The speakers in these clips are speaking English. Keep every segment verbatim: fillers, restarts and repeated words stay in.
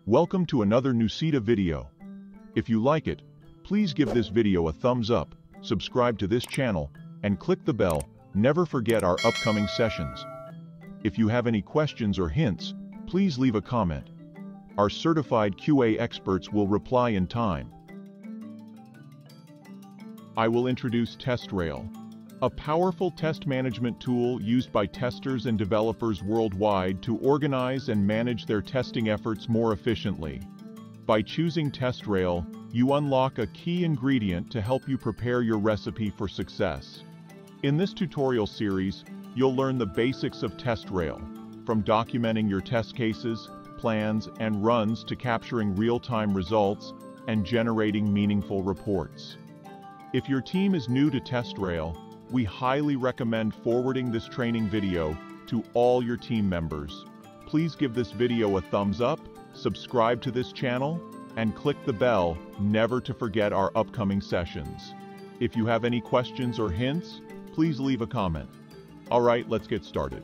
Welcome to another NUCIDA video. If you like it, please give this video a thumbs up, subscribe to this channel, and click the bell. Never forget our upcoming sessions. If you have any questions or hints, please leave a comment. Our certified Q A experts will reply in time. I will introduce TestRail, a powerful test management tool used by testers and developers worldwide to organize and manage their testing efforts more efficiently. By choosing TestRail, you unlock a key ingredient to help you prepare your recipe for success. In this tutorial series, you'll learn the basics of TestRail, from documenting your test cases, plans, and runs to capturing real-time results and generating meaningful reports. If your team is new to TestRail, we highly recommend forwarding this training video to all your team members. Please give this video a thumbs up, subscribe to this channel, and click the bell, never to forget our upcoming sessions. If you have any questions or hints, please leave a comment. Alright, let's get started.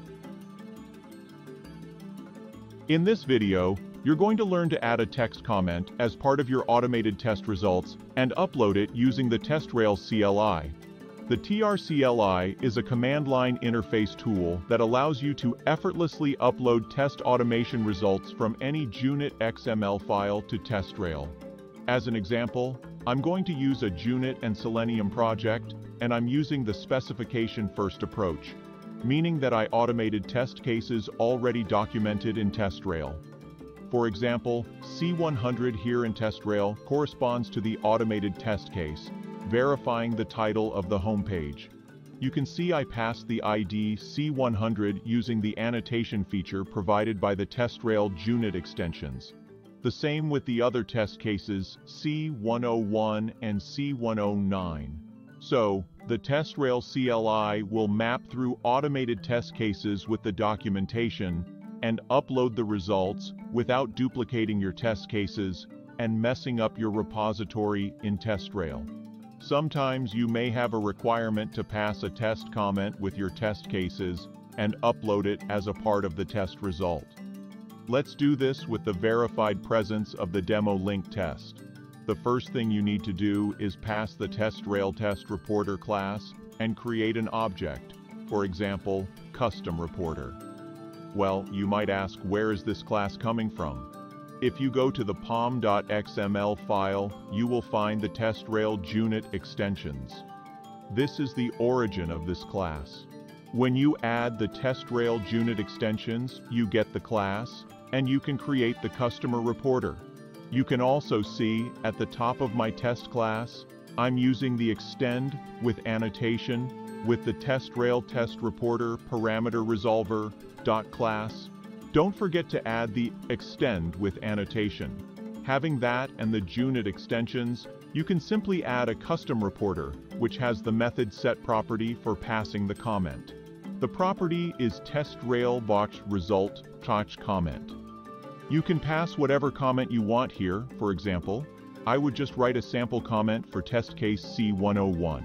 In this video, you're going to learn to add a text comment as part of your automated test results and upload it using the TestRail C L I. The T R C L I is a command line interface tool that allows you to effortlessly upload test automation results from any JUnit X M L file to TestRail. As an example, I'm going to use a JUnit and Selenium project, and I'm using the specification-first approach, meaning that I automated test cases already documented in TestRail. For example, C one hundred here in TestRail corresponds to the automated test case, verifying the title of the homepage. You can see I passed the I D C one hundred using the annotation feature provided by the TestRail JUnit extensions. The same with the other test cases C one oh one and C one oh nine. So, the TestRail C L I will map through automated test cases with the documentation and upload the results without duplicating your test cases and messing up your repository in TestRail. Sometimes you may have a requirement to pass a test comment with your test cases and upload it as a part of the test result. Let's do this with the verified presence of the demo link test. The first thing you need to do is pass the TestRail Test Reporter class and create an object, for example, Custom Reporter. Well, you might ask, where is this class coming from? If you go to the pom dot X M L file, you will find the TestRail JUnit extensions. This is the origin of this class. When you add the TestRail JUnit extensions, you get the class, and you can create the customer reporter. You can also see, at the top of my test class, I'm using the extend with annotation with the TestRail Test Reporter Parameter Resolver dot class. Don't forget to add the extend with annotation. Having that and the JUnit extensions, you can simply add a custom reporter, which has the method set property for passing the comment. The property is TestRail box result touch comment. You can pass whatever comment you want here. For example, I would just write a sample comment for test case C one oh one.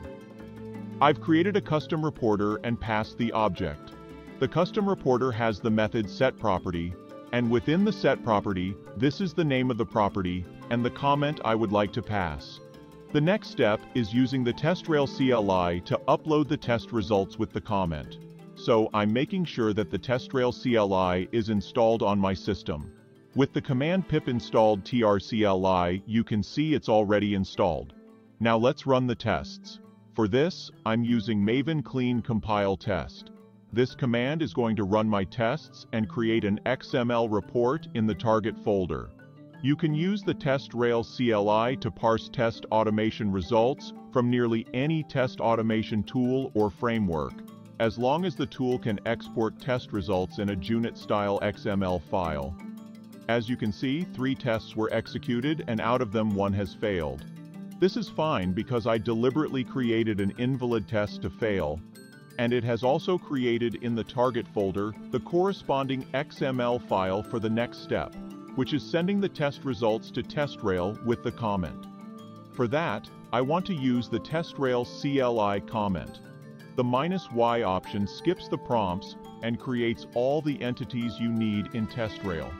I've created a custom reporter and passed the object. The custom reporter has the method set property, and within the set property, this is the name of the property and the comment I would like to pass. The next step is using the TestRail C L I to upload the test results with the comment. So I'm making sure that the TestRail C L I is installed on my system. With the command pip installed T R C L I, you can see it's already installed. Now let's run the tests. For this, I'm using Maven clean compile test. This command is going to run my tests and create an X M L report in the target folder. You can use the TestRail C L I to parse test automation results from nearly any test automation tool or framework, as long as the tool can export test results in a JUnit-style X M L file. As you can see, three tests were executed and out of them one has failed. This is fine because I deliberately created an invalid test to fail, and it has also created in the target folder the corresponding X M L file for the next step, which is sending the test results to TestRail with the comment. For that, I want to use the TestRail C L I comment. The minus Y option skips the prompts and creates all the entities you need in TestRail.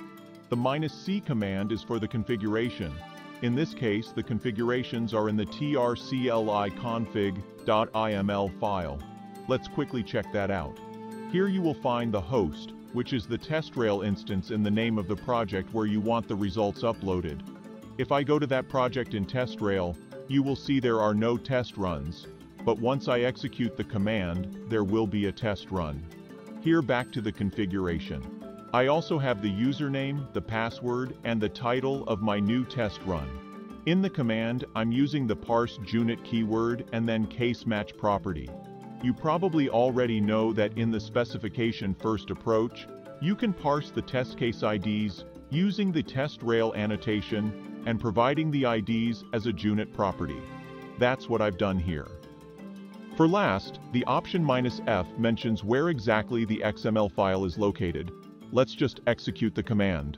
The minus C command is for the configuration. In this case, the configurations are in the T R C L I config.iml file. Let's quickly check that out. Here you will find the host, which is the TestRail instance in the name of the project where you want the results uploaded. If I go to that project in TestRail, you will see there are no test runs, but once I execute the command, there will be a test run. Here back to the configuration. I also have the username, the password, and the title of my new test run. In the command, I'm using the parse junit keyword and then case match property. You probably already know that in the specification first approach, you can parse the test case I Ds using the TestRail annotation and providing the I Ds as a junit property. That's what I've done here. For last, the option "-f" mentions where exactly the X M L file is located. Let's just execute the command.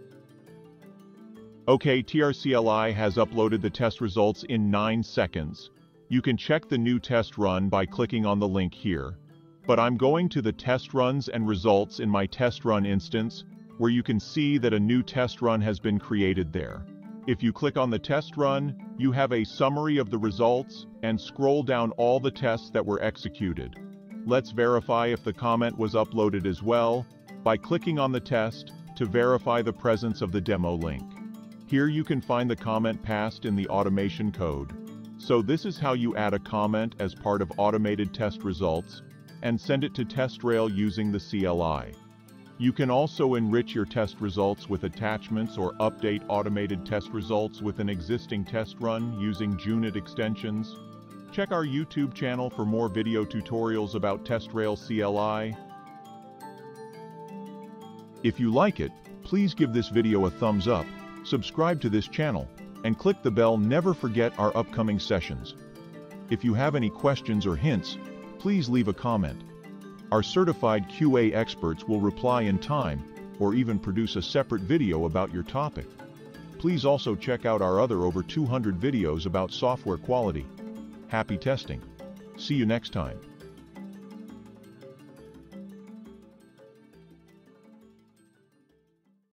Okay, T R C L I has uploaded the test results in nine seconds. You can check the new test run by clicking on the link here. But I'm going to the test runs and results in my test run instance, where you can see that a new test run has been created there. If you click on the test run, you have a summary of the results and scroll down all the tests that were executed. Let's verify if the comment was uploaded as well by clicking on the test to verify the presence of the demo link. Here you can find the comment passed in the automation code. So this is how you add a comment as part of automated test results and send it to TestRail using the C L I. You can also enrich your test results with attachments or update automated test results with an existing test run using junit extensions. Check our YouTube channel for more video tutorials about TestRail C L I. If you like it, please give this video a thumbs up, subscribe to this channel, and click the bell. Never forget our upcoming sessions. If you have any questions or hints, please leave a comment. Our certified Q A experts will reply in time, or even produce a separate video about your topic. Please also check out our other over two hundred videos about software quality. Happy testing! See you next time.